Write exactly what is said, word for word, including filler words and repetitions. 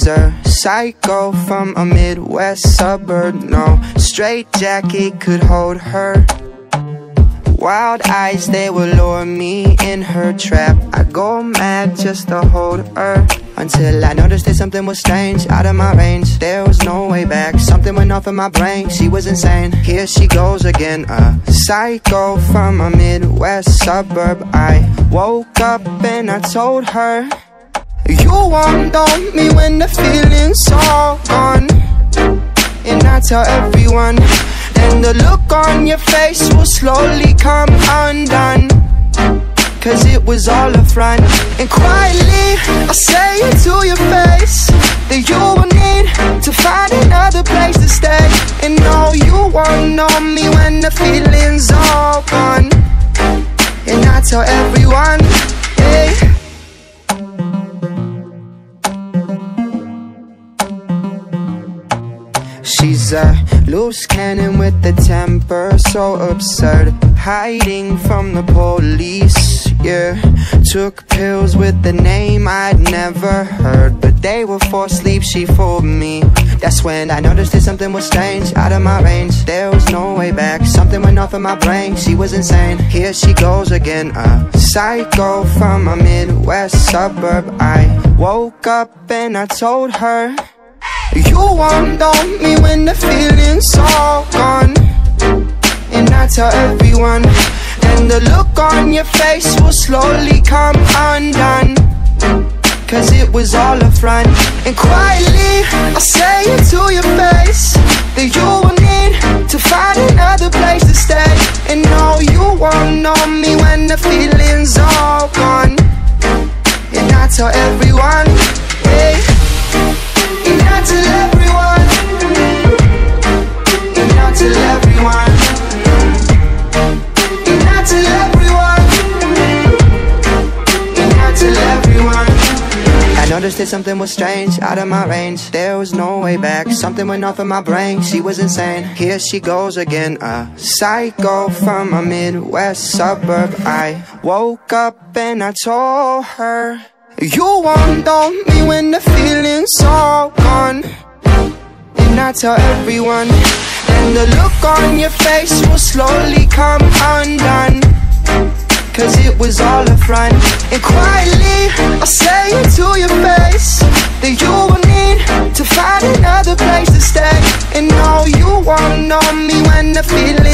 a psycho from a Midwest suburb. No straitjacket could hold her. Wild eyes, they will lure me in her trap. I go mad just to hold her, until I noticed that something was strange, out of my range. There was no way back, something went off in my brain. She was insane, here she goes again. A psycho from a Midwest suburb. I woke up and I told her, you won't know me when the feeling's all gone. And I tell everyone, then the look on your face will slowly come undone, cause it was all a front. And quietly I say it to your face, that you will need to find another place to stay. And no, you won't know me when the feeling's all gone. And I tell everyone, hey, she's a loose cannon with a temper so absurd, hiding from the police, yeah. Took pills with the name I'd never heard, but they were for sleep, she fooled me. That's when I noticed that something was strange, out of my range. There was no way back, something went off in my brain. She was insane, here she goes again. A psycho from a Midwest suburb. I woke up and I told her, you won't know me when the feeling's all gone. And I tell everyone, and the look on your face will slowly come undone, cause it was all a front. And quietly I say it to your face, that you will need to find another place to stay. And no, you won't know me when the feeling's all gone. And I tell everyone, hey, and I tell everyone, and I tell everyone, and I tell everyone, and I tell everyone. I noticed that something was strange, out of my range. There was no way back, something went off in my brain. She was insane, here she goes again. A psycho from a Midwest suburb. I woke up and I told her, you won't know me when the feeling's all gone. And I tell everyone, and the look on your face will slowly come undone, cause it was all a front. And quietly I say it to your face, that you will need to find another place to stay. And no, you won't know me when the feeling